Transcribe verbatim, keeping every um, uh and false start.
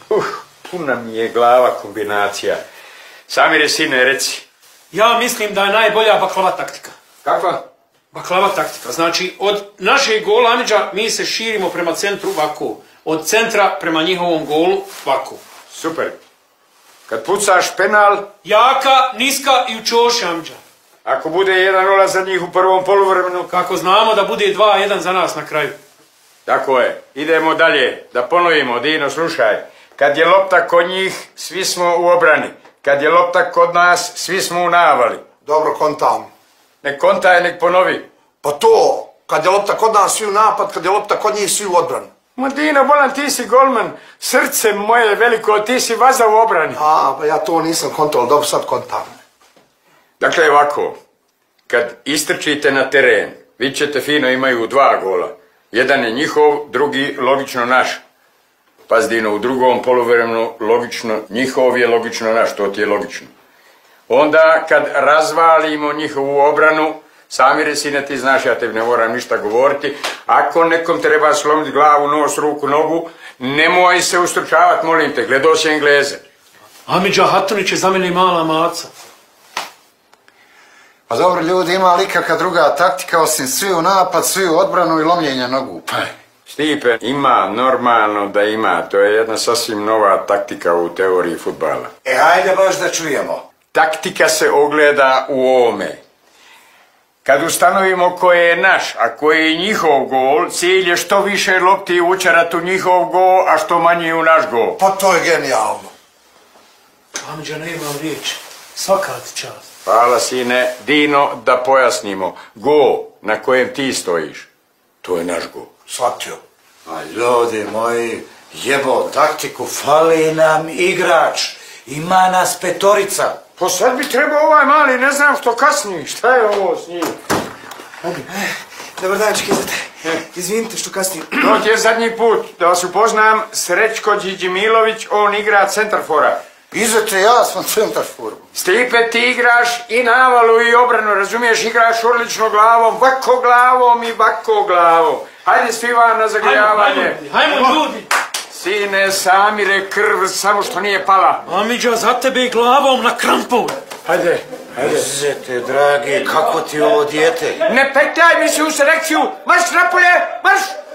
Uh, puna mi je glava kombinacija. Samire, sine, reci. Ja mislim da je najbolja baklava taktika. Kakva? Baklava taktika. Znači, od našeg gola, Amidža, mi se širimo prema centru ovako. Od centra prema njihovom golu ovako. Super. Kad pucaš penal... Jaka, niska i u čoši, Amidža. Ako bude jedan nula za njih u prvom poluvremenu... Kako znamo da bude dva jedan za nas na kraju. Tako je. Idemo dalje. Da ponovimo. Dino, slušaj. Kad je lopta kod njih, svi smo u obrani. Kad je lopta kod nas, svi smo u navali. Dobro, kontam. Nek kontaj, nek ponovi. Pa to, kad je lopta kod nas, svi u napad, kad je lopta kod njih, svi u odbranu. Ma Dino, bolan, ti si golman. Srce moje veliko, ti si vaza u obrani. A, pa ja to nisam kontal, dobro, sad kontam. Dakle, ovako. Kad istrčite na teren, vidjet ćete fino imaju dva gola. Jedan je njihov, drugi logično naš. Pazdino, u drugom poluvremenu logično njihov je, logično naš, to ti je logično. Onda kad razvalimo njihovu obranu, Samire, sine, ti znaš, ja tebi ne moram ništa govoriti, ako nekom treba slomiti glavu, nos, ruku, nogu, nemoj se ustručavati, molim te, gledao si Engleze. Amidža Hatunić je za mene mala maca. Pa dobro, ljudi, ima li kakva druga taktika osim svi u napad, svi u odbranu i lomljenja nogu? Pa. Stipe, ima, normalno da ima, to je jedna sasvim nova taktika u teoriji fudbala. E, hajde baš da čujemo. Taktika se ogleda u ovome. Kad ustanovimo ko je naš, a ko je njihov gol, cilj je što više lopti učarati u njihov gol, a što manje u naš gol. Pa to je genijalno. Amidža, ne imam riječ. Svaka ti čast. Hvala, sine. Dino, da pojasnimo. Gol na kojem ti stojiš, to je naš gol. Shvatio. A ljudi moji, jebo taktiku, fali nam igrač. Ima nas petorica. Pa sad bi trebao ovaj mali, ne znam što kasni. Šta je ovo s njim? Dobar dan, čekajte. Izvinite što kasnim. To ti je zadnji put. Da vas upoznam, Srećko Điđimilović, on igra centarfora. Izvete, ja sam centarfor. Stipe, ti igraš i navalu i obranu, razumiješ, igraš odlično glavom, vako glavom i vako glavom. Hajde svi van na zagrijavanje. Hajmo, ljudi. Sine, Samire, krv, samo što nije pala. Amidža, za tebe i glavom na krampove. Hajde, hajde. Izete, dragi, kako ti ovo dijete? Ne petljaj mi se u selekciju, marš napolje, marš!